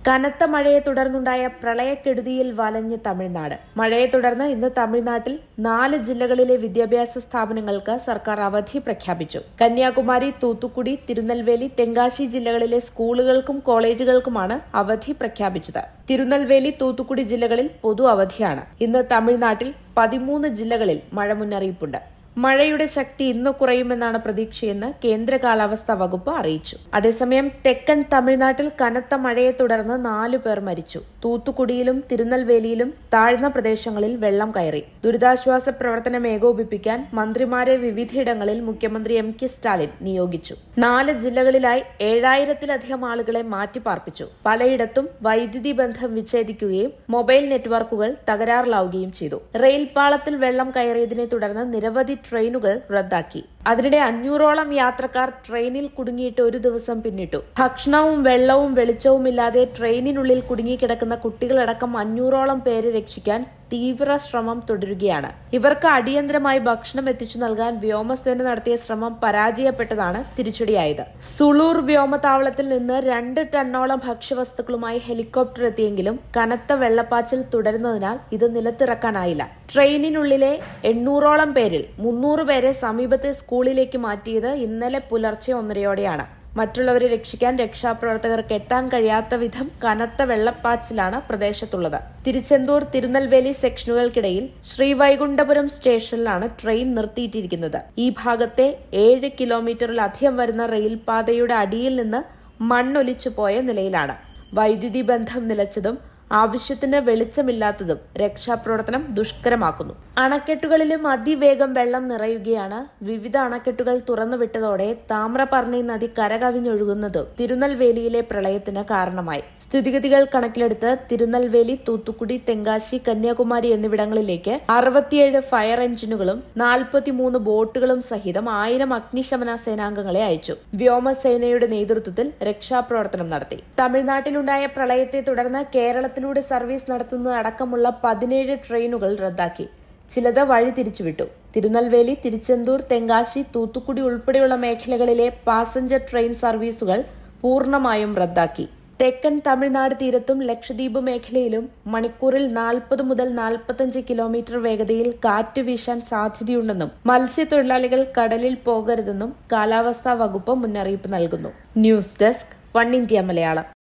കനത്ത മഴയെ തുടർന്നുണ്ടായ പ്രളയക്കെടുതിയിൽ വലഞ്ഞ് തമിഴ്നാട്. മഴയെ തുടർന്ന് ഇന്ന് തമിഴ്നാട്ടിൽ 4 ജില്ലകളിലെ വിദ്യാഭ്യാസ സ്ഥാപനങ്ങൾക്ക് സർക്കാർ അവധി പ്രഖ്യാപിച്ചു. കന്യാകുമാരി, തൂത്തുക്കുടി, തിരുനെൽവേലി, തെങ്കാശി ജില്ലകളിലെ സ്കൂളുകൾക്കും കോളേജുകൾക്കുമാണ് അവധി പ്രഖ്യാപിച്ചത്. തിരുനെൽവേലി, തൂത്തുക്കുടി ജില്ലകളിൽ പൊതു അവധിയാണ്. ഇന്ന് തമിഴ്നാട്ടിൽ 13 ജില്ലകളിൽ മഴ മുന്നറിയിപ്പുണ്ട്. മഴയുടെ ശക്തി ഇന്ന് കുറയുമെന്നാണ് പ്രതീക്ഷയെന്ന് കേന്ദ്ര കാലാവസ്ഥാ വകുപ്പ് അറിയിച്ചു. അതേസമയം തെക്കൻ തമിഴ്നാട്ടിൽ കനത്ത മഴയെ തുടർന്ന് 4 പേർ മരിച്ചു. തൂത്തുക്കുടിയിലും തിരുനെൽവേലിയിലും താഴ്ന്ന പ്രദേശങ്ങളിൽ വെള്ളം കയറി. ദുരിതാശ്വാസ പ്രവർത്തനം ഏകോപിപ്പിക്കാൻ മന്ത്രിമാരെ വിവിധയിടങ്ങളിൽ മുഖ്യമന്ത്രി എം കെ സ്റ്റാലിൻ നിയോഗിച്ചു. 4 ജില്ലകളിലായി 7000-ലധികം ആളുകളെ മാറ്റിപ്പാർപ്പിച്ചു. പലയിടത്തും വൈദ്യുതി ബന്ധം വിച്ഛേദിക്കുകയും മൊബൈൽ നെറ്റ്വർക്കുകൾ തകരാറിലാവുകയും ചെയ്തു. റെയിൽപാളത്തിൽ വെള്ളം കയറിയതിനെ തുടർന്ന് നിരവധി ട്രെയിനുകൾ റദ്ദാക്കി. അതിനിടെ 500ഓളം യാത്രക്കാർ ട്രെയിനിൽ കുടുങ്ങിയിട്ട് ഒരു ദിവസം പിന്നിട്ടു. ഭക്ഷണവും വെള്ളവും വെളിച്ചവുമില്ലാതെ ട്രെയിനിനുള്ളിൽ കുടുങ്ങിക്കിടക്കുന്ന കുട്ടികളടക്കം 500ഓളം പേരെ രക്ഷിക്കാൻ തീവ്ര ശ്രമം തുടരുകയാണ്. ഇവർക്ക് അടിയന്തരമായി ഭക്ഷണം എത്തിച്ചു നൽകാൻ വ്യോമസേന നടത്തിയ ശ്രമം പരാജയപ്പെട്ടതാണ് തിരിച്ചടിയായത്. സുളൂർ വ്യോമതാവളത്തിൽ നിന്ന് 2 ടണ്ണോളം ഭക്ഷ്യവസ്തുക്കളുമായി ഹെലികോപ്റ്റർ എത്തിയെങ്കിലും കനത്ത വെള്ളപ്പാച്ചിൽ തുടരുന്നതിനാൽ ഇത് നിലത്തിറക്കാനായില്ല. ട്രെയിനിനുള്ളിലെ 800ഓളം പേരിൽ 300 പേരെ സമീപത്തെ സ്കൂളിലേക്ക് മാറ്റിയത് ഇന്നലെ പുലർച്ചെ 1:30ഓടെയാണ്. മറ്റുള്ളവരെ രക്ഷിക്കാൻ രക്ഷാപ്രവർത്തകർക്ക് എത്താൻ കഴിയാത്ത വിധം കനത്ത വെള്ളപ്പാച്ചിലാണ് പ്രദേശത്തുള്ളത്. തിരുച്ചെന്തൂർ, തിരുനെൽവേലി സെക്ഷനുകൾക്കിടയിൽ ശ്രീവൈകുണ്ഠപുരം സ്റ്റേഷനിലാണ് ട്രെയിൻ നിർത്തിയിട്ടിരിക്കുന്നത്. ഈ ഭാഗത്തെ 7 കിലോമീറ്ററിലധികം വരുന്ന റെയിൽപാതയുടെ അടിയിൽ നിന്ന് മണ്ണൊലിച്ചു പോയ നിലയിലാണ്. വൈദ്യുതി ബന്ധം നിലച്ചതും ആവശ്യത്തിന് വെളിച്ചമില്ലാത്തതും രക്ഷാപ്രവർത്തനം ദുഷ്കരമാക്കുന്നു. അണക്കെട്ടുകളിലും അതിവേഗം വെള്ളം നിറയുകയാണ്. വിവിധ അണക്കെട്ടുകൾ തുറന്നുവിട്ടതോടെ താമ്രപർണി നദി കരകവിഞ്ഞൊഴുകുന്നത് തിരുനെൽവേലിയിലെ പ്രളയത്തിന് കാരണമായി. സ്ഥിതിഗതികൾ കണക്കിലെടുത്ത് തിരുനെൽവേലി, തൂത്തുക്കുടി, തെങ്കാശി, കന്യാകുമാരി എന്നിവിടങ്ങളിലേക്ക് 67 ഫയർ എഞ്ചിനുകളും 43 ബോട്ടുകളും സഹിതം 1000 അഗ്നിശമന സേനാംഗങ്ങളെ അയച്ചു. വ്യോമസേനയുടെ നേതൃത്വത്തിൽ രക്ഷാപ്രവർത്തനം നടത്തി. തമിഴ്നാട്ടിലുണ്ടായ പ്രളയത്തെ തുടർന്ന് കേരളത്തിലൂടെ സർവീസ് നടത്തുന്നതടക്കമുള്ള 17 ട്രെയിനുകൾ റദ്ദാക്കി. ചിലത് വഴി തിരിച്ചുവിട്ടു. തിരുനെൽവേലി, തിരുച്ചെന്തൂർ, തെങ്കാശി, തൂത്തുക്കുടി ഉൾപ്പെടെയുള്ള മേഖലകളിലെ പാസഞ്ചർ ട്രെയിൻ സർവീസുകൾ പൂർണ്ണമായും റദ്ദാക്കി. തെക്കൻ തമിഴ്നാട് തീരത്തും ലക്ഷദ്വീപ് മേഖലയിലും മണിക്കൂറിൽ 40 മുതൽ 45 കിലോമീറ്റർ വേഗതയിൽ കാറ്റ് വീശാൻ സാധ്യതയുണ്ടെന്നും മത്സ്യത്തൊഴിലാളികൾ കടലിൽ പോകരുതെന്നും കാലാവസ്ഥാ വകുപ്പ് മുന്നറിയിപ്പ് നൽകുന്നു. News desk, 1 India Malayalam.